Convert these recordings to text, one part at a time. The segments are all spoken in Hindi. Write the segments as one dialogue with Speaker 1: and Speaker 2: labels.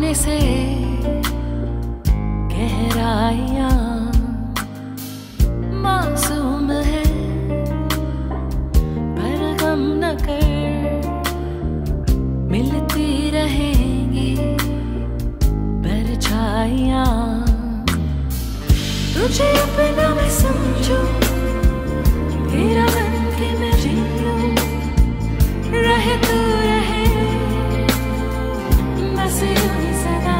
Speaker 1: पानी से गहराइयां मासूम है, पर गम न कर, मिलती रहेंगी परछाइयां। तुझे अपना मैं समझूं, तेरा बन के मैं जी लूं, रहे तू रहे बस यूं ही सदा।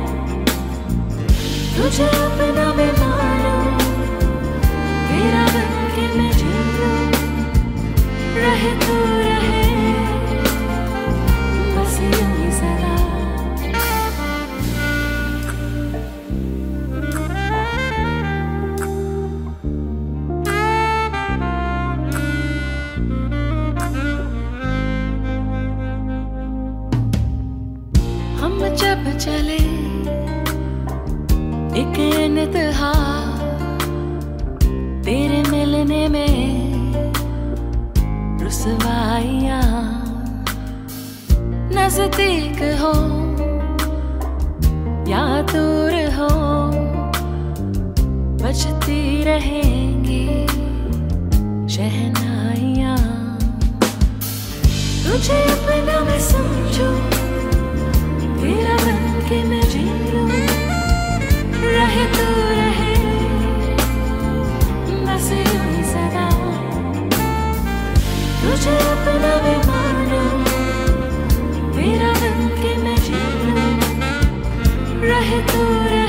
Speaker 1: तुझे अपना मैं मानूं, तेरा बन के मैं जी लूं, रहे तू रहे बस यूं ही सदा। हम जब चले एक इंतहा, तेरे मिलने में रुसवाइयां। नजदीक हो या दूर हो, बजती रहेंगी शहनाइयां। तुझे अपना मैं समझूं, तेरा बन के मैं जी लूं, रहे तू रहे बस यूं ही सदा। तुझे अपना मैं मानूं, तेरा बन के मैं जी लूं, रहे तू रहे